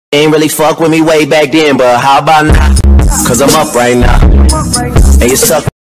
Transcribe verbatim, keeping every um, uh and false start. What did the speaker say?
Ain't really fuck with me way back then, but how about now? Cause I'm up right now. And you suck.